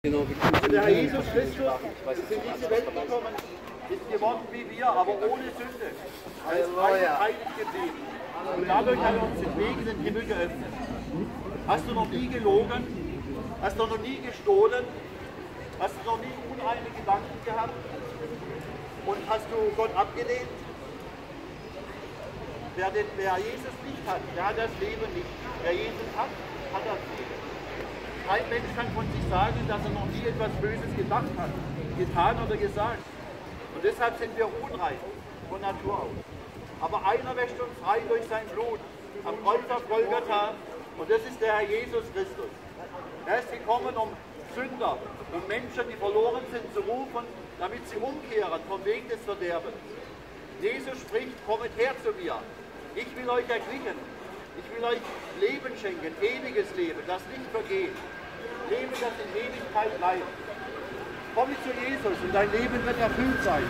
Also der Herr Jesus Christus ist in diese Welt gekommen, ist geworden wie wir, aber ohne Sünde. Er ist heilig geblieben. Und dadurch hat er uns den Weg in den Himmel geöffnet. Hast du noch nie gelogen? Hast du noch nie gestohlen? Hast du noch nie unreine Gedanken gehabt? Und hast du Gott abgelehnt? Wer Jesus nicht hat, der hat das Leben nicht. Wer Jesus hat, hat das Leben. Kein Mensch kann von sich sagen, dass er noch nie etwas Böses gedacht hat, getan oder gesagt. Und deshalb sind wir unrein von Natur aus. Aber einer wäscht uns frei durch sein Blut am Kreuz auf Golgatha, und das ist der Herr Jesus Christus. Er ist gekommen, um Sünder, um Menschen, die verloren sind, zu rufen, damit sie umkehren vom Weg des Verderbens. Jesus spricht: Kommet her zu mir. Ich will euch erquicken. Ich will euch Leben schenken, ewiges Leben, das nicht vergeht. Leben, das in Ewigkeit bleibt. Komme zu Jesus und dein Leben wird erfüllt sein.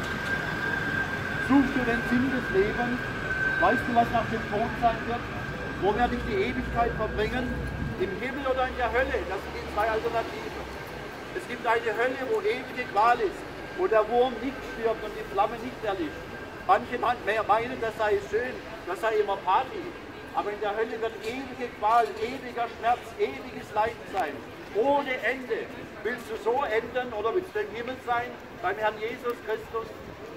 Suchst du den Sinn des Lebens? Weißt du, was nach dem Tod sein wird? Wo werde ich die Ewigkeit verbringen? Im Himmel oder in der Hölle? Das sind die zwei Alternativen. Es gibt eine Hölle, wo ewige Qual ist, wo der Wurm nicht stirbt und die Flamme nicht erlischt. Manche meinen, das sei schön, das sei immer Party. Aber in der Hölle wird ewige Qual, ewiger Schmerz, ewiges Leiden sein. Ohne Ende. Willst du so enden oder willst du im Himmel sein, beim Herrn Jesus Christus?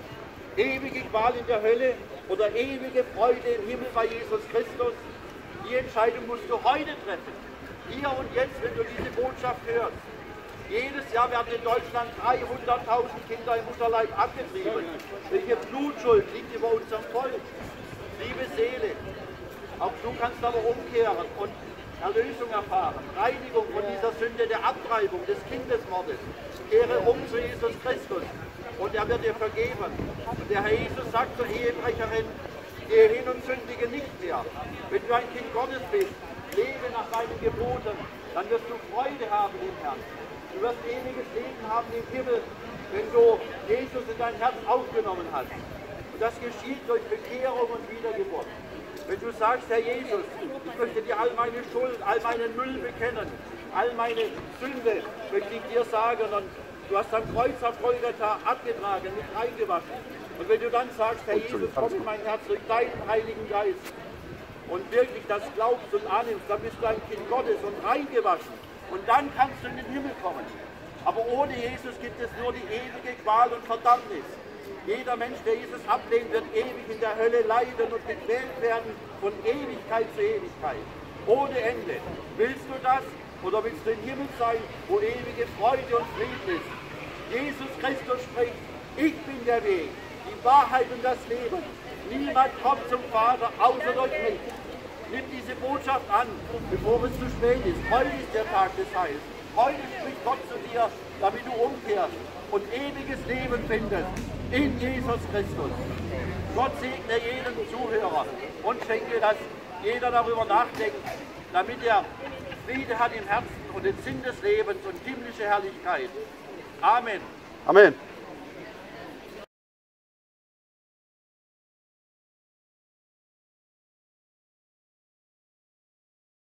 Ewige Qual in der Hölle oder ewige Freude im Himmel bei Jesus Christus? Die Entscheidung musst du heute treffen. Hier und jetzt, wenn du diese Botschaft hörst. Jedes Jahr werden in Deutschland 300.000 Kinder im Mutterleib abgetrieben. Welche Blutschuld liegt über unserem Volk? Liebe Seele, auch du kannst aber umkehren und Erlösung erfahren, Reinigung von dieser Sünde der Abtreibung, des Kindesmordes. Kehre um zu Jesus Christus und er wird dir vergeben. Und der Herr Jesus sagt zur Ehebrecherin: Gehe hin und sündige nicht mehr. Wenn du ein Kind Gottes bist, lebe nach seinen Geboten, dann wirst du Freude haben im Herrn. Du wirst ewiges Leben haben im Himmel, wenn du Jesus in dein Herz aufgenommen hast. Und das geschieht durch Bekehrung und Wiedergeburt. Wenn du sagst: Herr Jesus, ich möchte dir all meine Schuld, all meinen Müll bekennen, all meine Sünde möchte ich dir sagen, und du hast am Kreuz auf Golgatha abgetragen, mich reingewaschen. Und wenn du dann sagst: Herr Jesus, komm in mein Herz durch deinen Heiligen Geist und wirklich das glaubst und annimmst, dann bist du ein Kind Gottes und reingewaschen. Und dann kannst du in den Himmel kommen. Aber ohne Jesus gibt es nur die ewige Qual und Verdammnis. Jeder Mensch, der Jesus ablehnt, wird ewig in der Hölle leiden und gequält werden von Ewigkeit zu Ewigkeit. Ohne Ende. Willst du das oder willst du im Himmel sein, wo ewige Freude und Frieden ist? Jesus Christus spricht: Ich bin der Weg, die Wahrheit und das Leben. Niemand kommt zum Vater außer durch mich. Nimm diese Botschaft an, bevor es zu spät ist. Heute ist der Tag des Heils. Heute spricht Gott zu dir, damit du umkehrst und ewiges Leben findest in Jesus Christus. Gott segne jeden Zuhörer und schenke, dass jeder darüber nachdenkt, damit er Friede hat im Herzen und den Sinn des Lebens und himmlische Herrlichkeit. Amen. Amen.